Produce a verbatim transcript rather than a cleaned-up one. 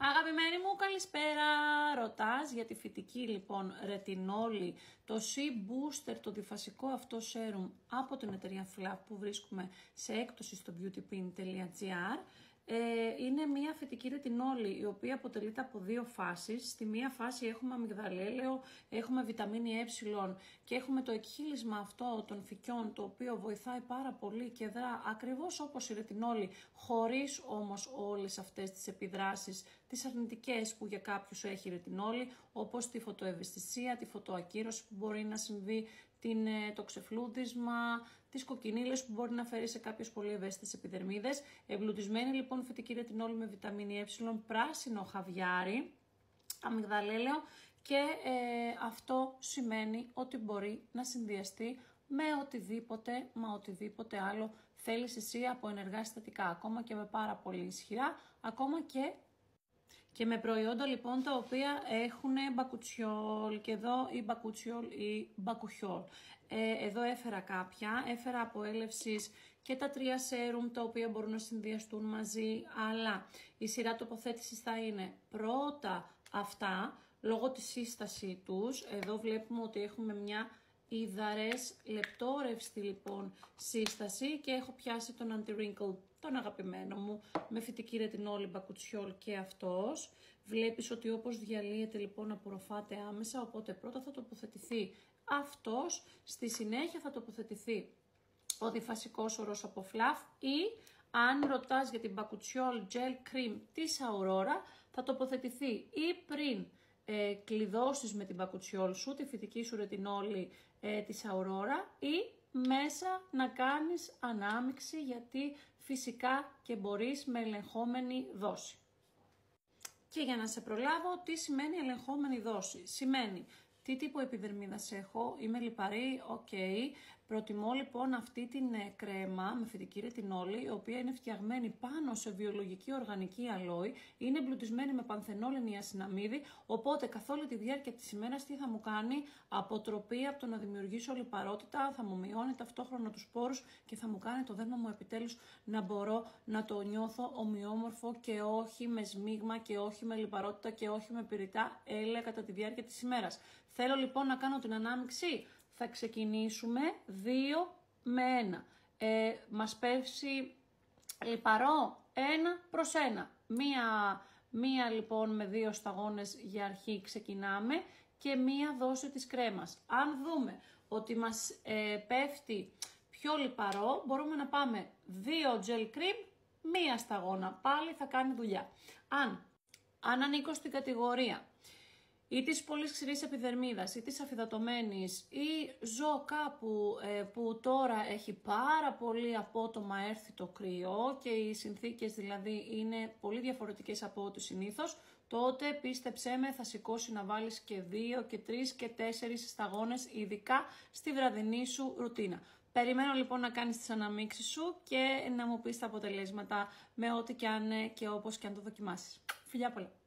Αγαπημένη μου, καλησπέρα. Ρωτάς για τη φυτική λοιπόν ρετινόλη, το Sea Booster, το διφασικό αυτό σέρουμ από την εταιρεία Fluff που βρίσκουμε σε έκπτωση στο beautypin τελεία gr. Ε, είναι μια φυτική ρετινόλη η οποία αποτελείται από δύο φάσεις. Στη μία φάση έχουμε αμυγδαλέλαιο, έχουμε βιταμίνη Ε και έχουμε το εκχύλισμα αυτό των φυκιών, το οποίο βοηθάει πάρα πολύ και δρά ακριβώς όπως η ρετινόλη, χωρίς όμως όλες αυτές τις επιδράσεις, τις αρνητικές που για κάποιους έχει η ρετινόλη, όπως τη φωτοευαισθησία, τη φωτοακύρωση που μπορεί να συμβεί, την, το ξεφλούδισμα, τις κοκκινίλες που μπορεί να φέρει σε κάποιες πολύ ευαίσθητες επιδερμίδες. Εμπλουτισμένη λοιπόν φυτική ρετινόλη με βιταμίνη Ε, πράσινο χαβιάρι, αμυγδαλέλαιο και ε, αυτό σημαίνει ότι μπορεί να συνδυαστεί με οτιδήποτε, μα οτιδήποτε άλλο θέλεις εσύ από ενεργά συστατικά, ακόμα και με πάρα πολύ ισχυρά, ακόμα και Και με προϊόντα λοιπόν τα οποία έχουν μπακουτσιόλ και εδώ ή μπακουτσιόλ ή μπακουχιόλ. Ε, εδώ έφερα κάποια, έφερα από έλευσης και τα τρία σέρουμ τα οποία μπορούν να συνδυαστούν μαζί, αλλά η σειρά τοποθέτησης θα είναι πρώτα αυτά, λόγω της σύστασή τους. Εδώ βλέπουμε ότι έχουμε μια υδαρές λεπτόρευστη λοιπόν σύσταση και έχω πιάσει τον anti-wrinkle, τον αγαπημένο μου, με φυτική ρετινόλη, μπακουτσιόλ και αυτός. Βλέπεις ότι όπως διαλύεται λοιπόν απορροφάται άμεσα, οπότε πρώτα θα τοποθετηθεί αυτός, στη συνέχεια θα τοποθετηθεί ο διφασικός ορός από Fluff ή αν ρωτάς για την μπακουτσιόλ gel cream της Aurora θα τοποθετηθεί ή πριν ε, κλειδώσεις με την μπακουτσιόλ σου, τη φυτική σου ρετινόλη ε, της Aurora ή μέσα να κάνεις ανάμιξη, γιατί φυσικά και μπορείς με ελεγχόμενη δόση. Και για να σε προλάβω, τι σημαίνει ελεγχόμενη δόση? Σημαίνει τι τύπο επιδερμίδας έχω, είμαι λιπαρή, οκ. Okay. Προτιμώ λοιπόν αυτή την κρέμα με φυτική ρετινόλη, η οποία είναι φτιαγμένη πάνω σε βιολογική οργανική αλόη, είναι εμπλουτισμένη με πανθενόλη νιασιναμίδη, οπότε καθ' όλη τη διάρκεια της ημέρας τι θα μου κάνει? Αποτροπή από το να δημιουργήσω λιπαρότητα, θα μου μειώνει ταυτόχρονα τους πόρους και θα μου κάνει το δέρμα μου επιτέλους να μπορώ να το νιώθω ομοιόμορφο και όχι με σμίγμα και όχι με λιπαρότητα και όχι με πυρητά έλαια κατά τη διάρκεια της ημέρας. Θέλω λοιπόν να κάνω την ανάμιξη. Θα ξεκινήσουμε δύο με ένα. Ε, μας πέφτει λιπαρό ένα προς ένα. Μία, μία λοιπόν με δύο σταγόνες για αρχή ξεκινάμε και μία δόση της κρέμας. Αν δούμε ότι μας ε, πέφτει πιο λιπαρό, μπορούμε να πάμε δύο gel cream, μία σταγόνα. Πάλι θα κάνει δουλειά. Αν, αν ανήκω στην κατηγορία ή της πολύ ξηρής επιδερμίδας ή της αφυδατωμένης ή ζω κάπου ε, που τώρα έχει πάρα πολύ απότομα έρθει το κρύο και οι συνθήκες δηλαδή είναι πολύ διαφορετικές από ό,τι συνήθως, τότε πίστεψέ με θα σηκώσει να βάλεις και δύο και τρεις και τέσσερις σταγόνες, ειδικά στη βραδινή σου ρουτίνα. Περιμένω λοιπόν να κάνεις τις αναμίξεις σου και να μου πεις τα αποτελέσματα με ό,τι και αν και όπως και αν το δοκιμάσεις. Φιλιά πολλά!